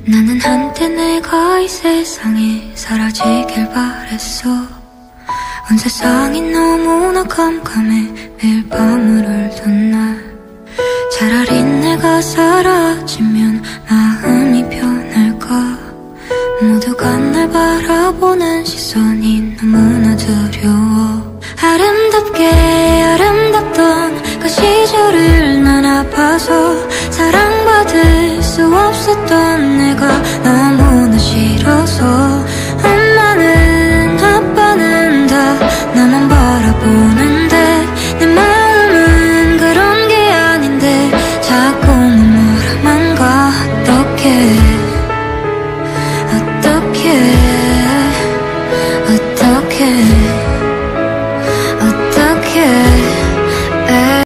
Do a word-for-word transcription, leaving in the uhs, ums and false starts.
나는 한때 내가 이 세상에 사라지길 바랬어. 온 세상이 너무나 깜깜해 매일 밤을 울던 날. 차라리 내가 사라지면 마음이 편할까. 모두가 날 바라보는 시선이 너무나 두려워. 아름답게 아름답던 그 시절을 난 아파서 사랑받을 수 없었던 내가 너무